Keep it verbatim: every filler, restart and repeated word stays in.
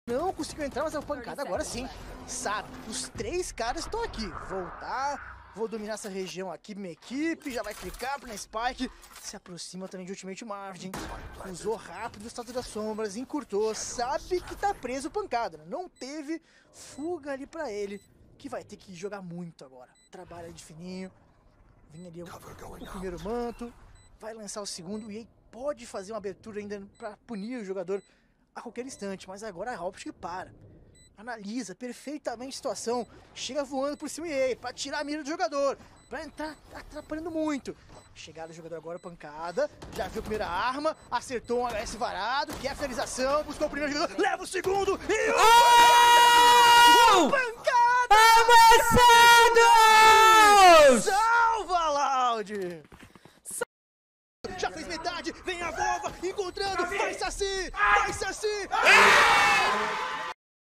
Não conseguiu entrar, mas a pancada agora sim. Sabe, os três caras estão aqui. Voltar, vou dominar essa região aqui, minha equipe. Já vai clicar na Spike. Se aproxima também de Ultimate Margin. Usou rápido o status das sombras, encurtou. Sabe que tá preso pancada, né? Não teve fuga ali pra ele. Que vai ter que jogar muito agora. Trabalha de fininho. Vem ali o, o primeiro manto. Vai lançar o segundo. E aí pode fazer uma abertura ainda pra punir o jogador a qualquer instante, mas agora a Optic para. Analisa perfeitamente a situação. Chega voando por cima e aí, pra tirar a mira do jogador. Pra entrar atrapalhando muito. Chegada do jogador agora, pancada. Já viu a primeira arma. Acertou um H S varado. Quer a finalização. Buscou o primeiro jogador. Leva o segundo. E o oh! pancada! Avançados! Salva, Loud! Já fez metade, vem a Vova, encontrando, vai Saci, vai Saci!